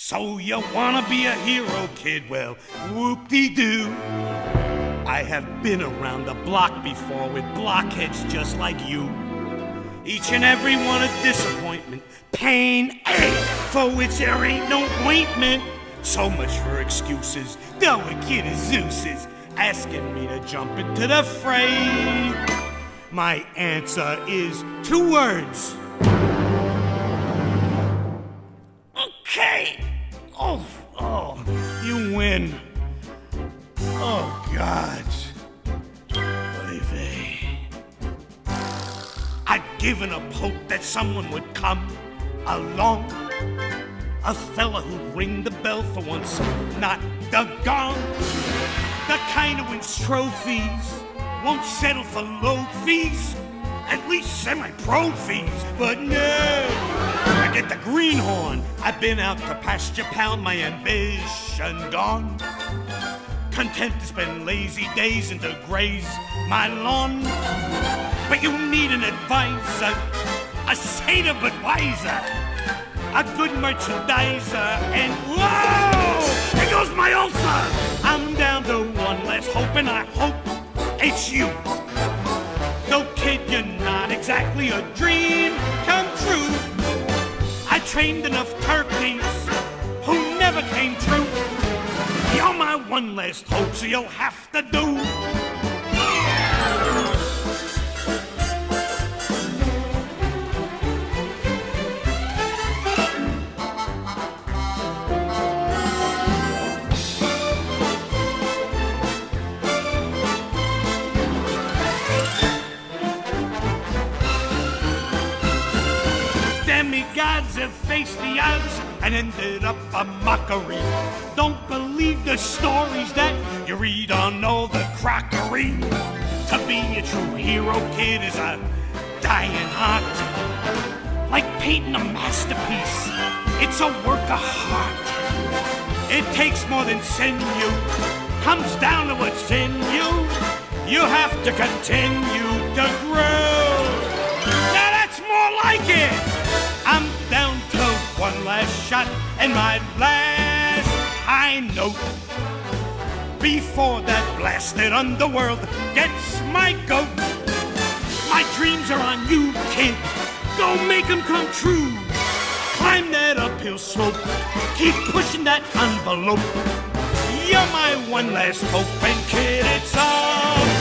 So you wanna be a hero, kid? Well, whoop-de-doo. I have been around the block before with blockheads just like you. Each and every one a disappointment, pain, ache, for which there ain't no ointment. So much for excuses, though a kid is Zeus's, asking me to jump into the fray. My answer is 2 words. Okay. Oh, you win. Oh, God. Baby. I'd given up hope that someone would come along. A fella who'd ring the bell for once, not the gong. The kind who wins trophies, won't settle for low fees, at least semi-pro fees. But no, I get the greenhorn. I've been out to pasture, pound my ambition gone. Content to spend lazy days and to graze my lawn. But you need an advisor, a satyr advisor, a good merchandiser, and whoa! There goes my ulcer! I'm down to one last hope, and I hope it's you. Though, kid, you're not exactly a dream come true. I trained enough turkeys who never came true. You're my one last hope, so you'll have to do. Demigods have faced the odds and ended up a mockery. Don't believe the stories that you read on all the crockery. To be a true hero, kid, is a dying art. Like painting a masterpiece, it's a work of heart. It takes more than sinew, comes down to what's in you. You have to continue to grow. Now that's more like it. I'm down to one last shot and my last high note before that blasted underworld gets my goat. My dreams are on you, kid. Go make them come true. Climb that uphill slope. Keep pushing that envelope. You're my one last hope, and kid, it's all